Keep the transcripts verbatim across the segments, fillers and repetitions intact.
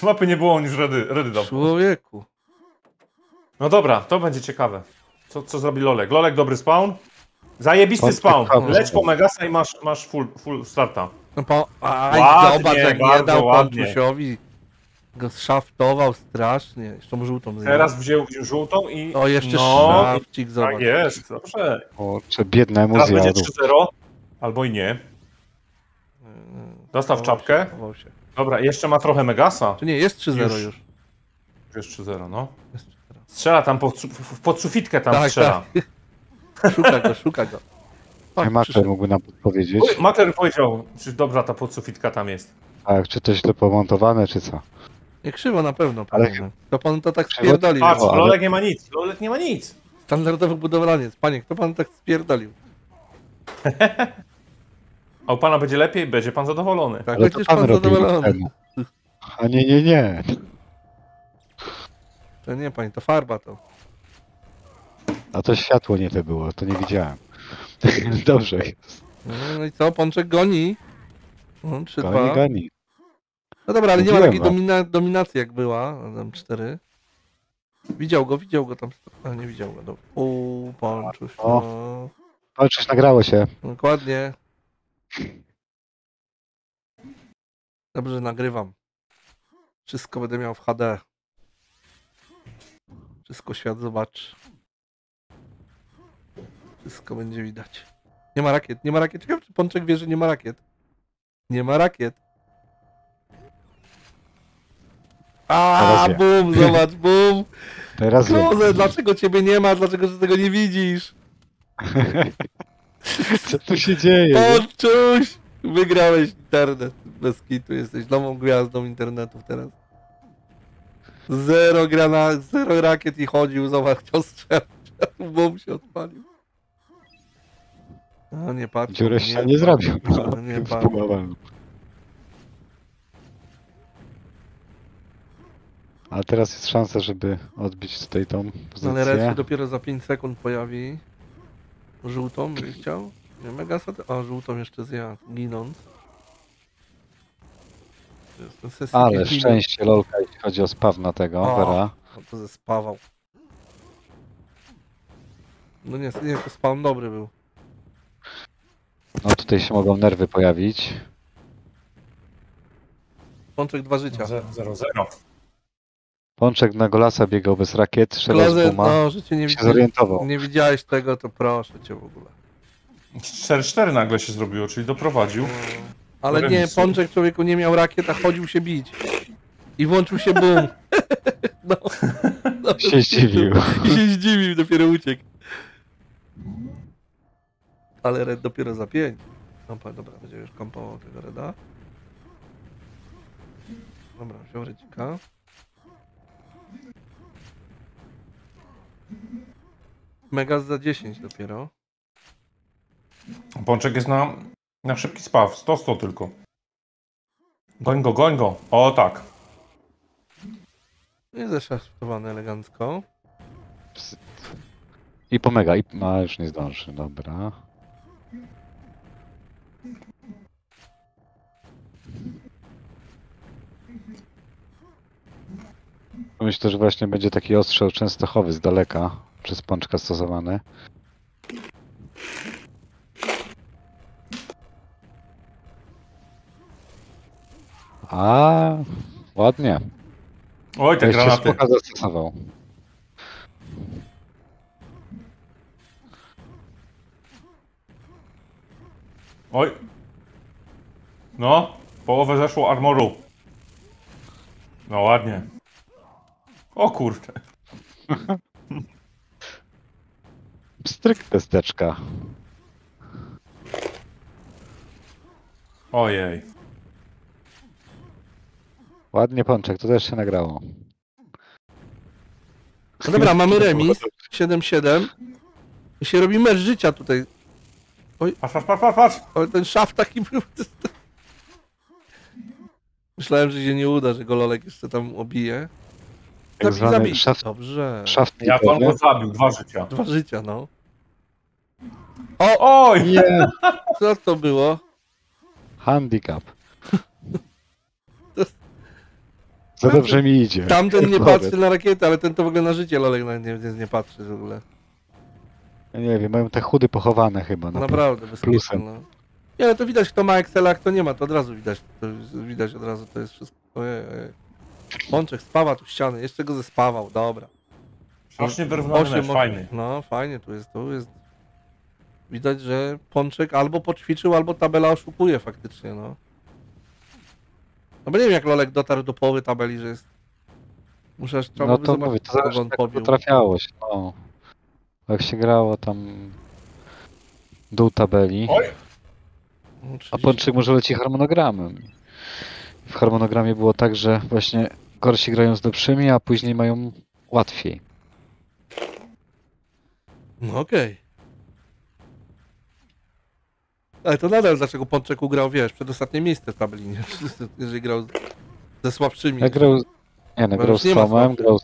Czy mapy nie było, on już redy, redy dał. Człowieku. No dobra, to będzie ciekawe. Co, co zrobi Lolek? Lolek, dobry spawn? Zajebisty Pączek spawn. słaby. Leć po Megasa i masz, masz full, full starta. No po... Aj, Ładnie, zobacz jak nie bardzo dał ładnie. Pączusiowi. Go szaftował strasznie. Jeszcze mu żółtą zjadł. Teraz wziął, wziął żółtą i... O, jeszcze no, szafcik, zobacz. tak jest, dobrze. Kurczę, biednemu Teraz będzie zjadł. trzy zero. Albo i nie. Dostaw Chował czapkę. się, chował się. Dobra, jeszcze ma trochę Megasa. Czy nie, jest trzy zero Już. już. Jest trzy zero, no. Jest trzy zero. Strzela tam pod, w- pod sufitkę tam Tak, strzela. tak. Szuka go, szuka go. O, Maker przyszedł. mógłby nam podpowiedzieć. Uj, Mater powiedział, czy dobra ta podsufitka tam jest. Tak, czy to źle pomontowane, czy co? Nie krzywo na pewno, Ale- panie. To pan to tak Krzywo- spierdolił. Patrz, ale- Lolek nie ma nic, Lolek nie ma nic. Standardowy budowlaniec. Panie, kto pan tak spierdolił? A u pana będzie lepiej, będzie pan zadowolony. Tak, Ale to będziesz pan pan robił zadowolony. temu. A nie, nie, nie. To nie, panie, to farba to. A to światło nie te było, to nie widziałem. Dobrze jest. No, no i co? Pączek goni. No, trzy Goni, dwa. goni. No dobra, ale nie ma Mówiłem takiej wam. domina dominacji jak była. Tam cztery. Widział go, widział go tam. A nie widział go. Dobra. Uuu, Pączuś. O. No. O, coś nagrało się. Dokładnie. Dobrze, że nagrywam. Wszystko będę miał w H D. Wszystko świat zobaczy. Wszystko będzie widać. Nie ma rakiet, nie ma rakiet. Ciekawe, czy Pączek wie, że nie ma rakiet. Nie ma rakiet. A, Teraz wie. bum, zobacz, bum. Teraz wiem. Kloze, dlaczego ciebie nie ma? Dlaczego ty tego nie widzisz? Co tu się dzieje? Pączuś! Wygrałeś internet. Bez kitu, jesteś nową gwiazdą internetów teraz. Zero granat, zero rakiet i chodził, zobacz, chciał strzelać. Bum się odpalił. No nie patrz. Dziurę się nie zrobił. No, nie patrz. Wpływałem. A teraz jest szansa, żeby odbić tutaj tą No, ale Red się pozycję. dopiero za pięć sekund pojawi. Żółtą by chciał. Nie, mega sat... O, żółtą jeszcze zjadł, ginąc. To jest ten sesji Ale piękny. szczęście Lolka, jeśli chodzi o spawna tego, O. Vera. No to zespawał. No nie, nie, to spawn dobry był. No tutaj się mogą nerwy pojawić. Pączek dwa życia. zero zero. Pączek na Golasa biegał bez rakiet, strzelał z Kloze, Puma. no, że cię nie, się widzi... zorientował. nie widziałeś tego, to proszę cię w ogóle. cztery cztery nagle się zrobiło, czyli doprowadził. Ale nie, Remisu. Pączek człowieku nie miał rakiet, a chodził się bić. I włączył się boom. No. No, Się zdziwił. I się zdziwił, dopiero uciekł. Ale Red dopiero za pięć. Dobra, dobra, będzie już kompował tego Reda. Dobra, wziął Redzika. Megas za dziesięć dopiero. Pączek jest na, na szybki spaw, sto sto tylko. Goń go, goń go. O tak. Jest zeszaftowany elegancko. I pomega, i... No już nie zdąży, dobra. Myślę, że właśnie będzie taki ostrzał częstochowy z daleka przez Pączka stosowany. A ładnie. Oj, te Jeszcze granaty. Smoka zastosował. Oj. No, połowę zeszło armoru. No ładnie. O kurczę. Pstryk testeczka. Ojej. Ładnie Pączek, to też się nagrało. No dobra, mamy remis. siedem siedem. I się robi mecz życia tutaj. Patrz, patrz, patrz, patrz, patrz. Ale ten szaf taki był. Myślałem, że się nie uda, że go Lolek jeszcze tam obije. Tak Zabij, zwany zabij. szaft- Dobrze. Szaft Jak on go zabił, dwa życia. Dwa życia, no. Oj! Nie! Co to było? Handicap. Za dobrze mi idzie. Tamten nie Dobra. patrzy na rakietę, ale ten to w ogóle na życie Lolek nawet nie, nie, nie patrzy w ogóle. Ja nie wiem, mają te chudy pochowane chyba. No. Naprawdę, bez plusem. kitu, no. Nie, ale to widać, kto ma Excela, a kto nie ma, to od razu widać. To jest- widać od razu, to jest wszystko. Ojej, ojej. Pączek spawa tu ściany, jeszcze go zespawał, dobra. Strasznie wyrównany mecz, osiem, fajny. No, fajnie tu jest, tu jest. Widać, że Pączek albo poćwiczył, albo tabela oszukuje faktycznie, no. No bo nie wiem, jak Lolek dotarł do połowy tabeli, że jest... Muszę aż trzeba No by to zobaczyć, mówię, to kogo zależy on jak pobił. to trafiało się, no. Jak się grało tam dół tabeli, No, a trzydzieści Pączek może leci harmonogramem. W harmonogramie było tak, że właśnie gorsi grają z lepszymi, a później mają łatwiej. No okej. Ale to nadal dlaczego Pączek ugrał, wiesz, przedostatnie miejsce w tabeli, nie? Jeżeli grał ze słabszymi. Ja grał, nie no, Bo grał już z nie ma Tomem, słabszych. grał z,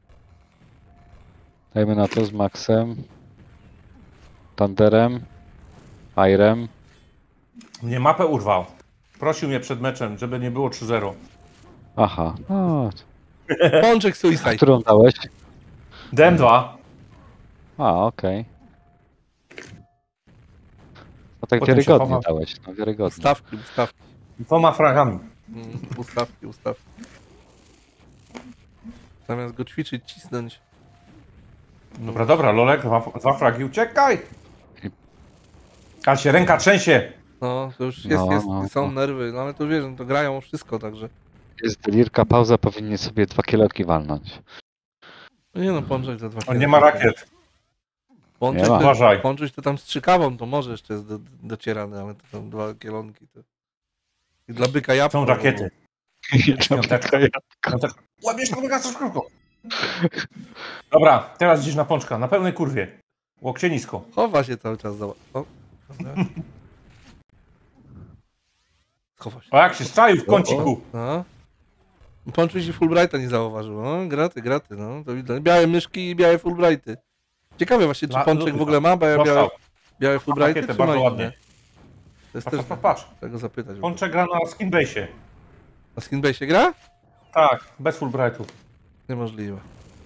dajmy na to, z Maxem, Thunderem, Irem. Mnie mapę urwał. Prosił mnie przed meczem, żeby nie było trzy zero. Aha, no, Pączek Suicide. którą dałeś? D M dwa. A, okej. No tak Potem się wiarygodnie chowa. dałeś, no wiarygodnie. Ustawki, ustawki. Dwoma fragami. Mm, Ustawki, ustawki. Zamiast go ćwiczyć, cisnąć. Dobra, dobra, Lolek, dwa, dwa fragi, uciekaj! Ale się ręka trzęsie. No, to już jest, No, jest, no, są no. nerwy, no ale to wiesz, no to grają wszystko, także... Jest delirka, pauza, powinien sobie dwa kiloki walnąć. No nie no, Pączek za dwa On nie ma rakiet. Pączek, Nie ma. to, Uważaj. Pączek to tam strzykawą, to może jeszcze jest do, docierany, ale to tam dwa kielonki to... I dla byka jabłko. Są rakiety. Piąteczka. Łabiesz to wygaszasz szybko. Dobra, teraz gdzieś na pączka, na pełnej kurwie. Łokcie nisko. Chowa się cały czas, zobacz. O, dobra. Chowa się. O, jak się strzaił w kąciku. No. Pączuj się Fulbrighta nie zauważył. No, graty, graty, no. To widać. Białe myszki i białe Fulbrighty. Ciekawe właśnie, czy La- Pączek lubię w ogóle ma białe, białe, Dostał. białe Fulbrighty, Rakietę, czy ma bardzo inne? ładnie. To jest Patrz, też... patrz, patrz. Tego zapytać. Pączek gra na skinbase'ie. Na Skinbase gra? Tak, bez Fulbrightów. Niemożliwe.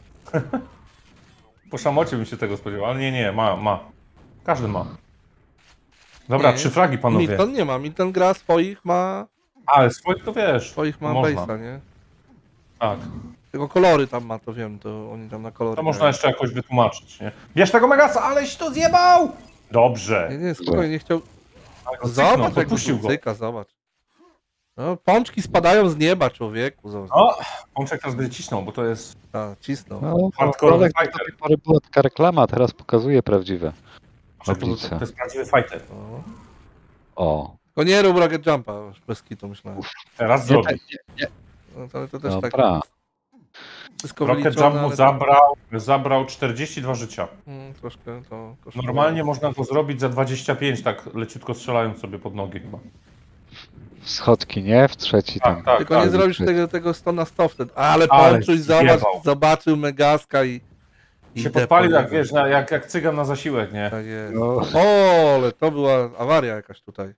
Po szamocie bym się tego spodziewał, ale nie, nie, ma, ma. Każdy ma. Dobra, Nie. trzy fragi, panowie. Milton nie ma. Milton gra swoich, ma... Ale swoich to wiesz. Swoich ma można. base'a, nie? Tak. Tylko kolory tam ma, to wiem, to oni tam na kolory To można grają. jeszcze jakoś wytłumaczyć, nie? Bierz tego Megasa, aleś to zjebał! Dobrze. Nie, nie, spokojnie, nie chciał... Ale go Zobacz, cyknął, jak go podpuścił go. cyka, zobacz. No, pączki spadają z nieba, człowieku. Zobacz. O, Pączek teraz będzie cisnął, bo to jest A, cisnął. No, hardcore Lolek do fighter. tej pory była taka reklama, teraz pokazuje prawdziwe. To, to, Oblicze. to jest prawdziwy fighter. No. O. Tylko nie rób rocket jumpa, już bez kitu myślałem. Teraz Nie, zrobi. nie, nie. No, to, ale to też tak Dobra. wszystko Rocket wyliczone, Jump mu ale... zabrał, zabrał czterdzieści dwa życia. Mm, troszkę to kosztowało. Normalnie można to zrobić za dwadzieścia pięć, tak leciutko strzelając sobie pod nogi chyba. Schodki, nie? W trzeci Tak, tam. tak, Tylko tak. nie zrobisz tego, tego sto na sto wtedy. Ale Ale Pączuś zobacz, zjebał. zobaczył Megaska i... i Się te podpalił jak, poligon. wiesz, na, jak, jak cygan na zasiłek, nie? Tak jest. No, O, ale to była awaria jakaś tutaj.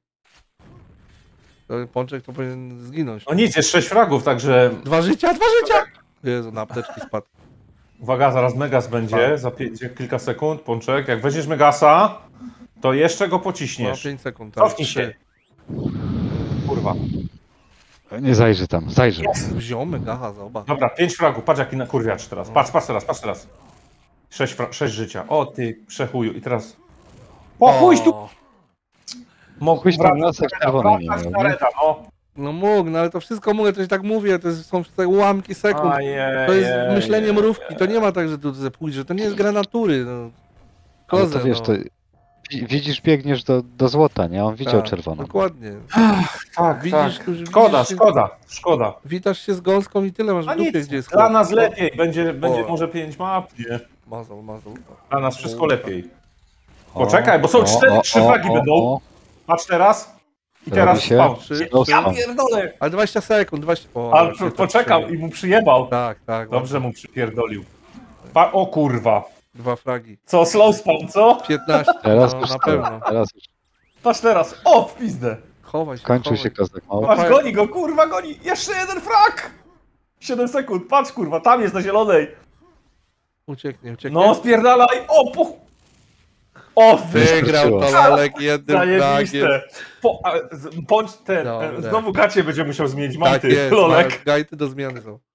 To Pączek to powinien zginąć. No nic, jest sześć fragów, także Dwa życia, dwa życia! Jezu, na apteczki spadł. uwaga, zaraz Megas będzie, za pie- kilka sekund, Pączek. Jak weźmiesz Megasa, to jeszcze go No, pociśniesz. pięć sekund. tak. Cofnij się. Kurwa. nie zajrzy tam, zajrzy. Wziął Megaha, zobacz. Dobra, pięć fragów, patrz jaki na kurwiacz teraz. Patrz, patrz teraz, patrz teraz. Sześć, fra- sześć życia. O ty, przechuju. I teraz... O chuj tu! Mógł Chuj, tam wracać lasek na czerwony nie wracać miał, na nie? reda, no. No mógł, no ale to wszystko mówię, to się tak mówię, to jest- są te ułamki sekund. Ajej, To jest jej, myślenie jej, mrówki, to nie ma tak, że tu pójdzie, to nie jest gra natury. No. Ale Kozę, to wiesz, no. to wi- widzisz, biegniesz do, do złota, nie? On widział Tak, czerwoną. Dokładnie. Tak, Widzisz, tak. tu już Szkoda, widzisz się- szkoda, szkoda. Witasz się z gąską i tyle masz A w dupie, nic, gdzie jest dla chłop. nas lepiej. Będzie, będzie O. może pięć map, nie? Mazał, mazał. Dla nas wszystko O. lepiej. O, Poczekaj, bo są o, cztery, o, trzy o, fragi o, będą. o. Patrz teraz. I Robi teraz się. spał. Trzy, No, trzy. Ja pierdolę. Ale dwadzieścia sekund, dwadzieścia... O, Ale się to poczekał przyjęło. i mu przyjebał. Tak, tak. Dobrze mu przypierdolił. Pa o kurwa. Dwa fragi. Co, slow spawn, co? piętnaście, Teraz no, już na tak, pewno. teraz już Patrz teraz. O, w pizdę. Chowaj się, kończył chowaj. się kozak. O, Patrz, goni go, kurwa, goni. Jeszcze jeden frag. siedem sekund, patrz kurwa, tam jest na zielonej. Ucieknie, ucieknie. No, spierdalaj! O, po... O, Wygrał to Wystarczyło. Lolek jednym fragiem. zajebiste. Po, a, z- bądź ten, Dobra. e, znowu gacie będzie musiał zmienić Tak manty, jest, Lolek. gajty do zmiany są.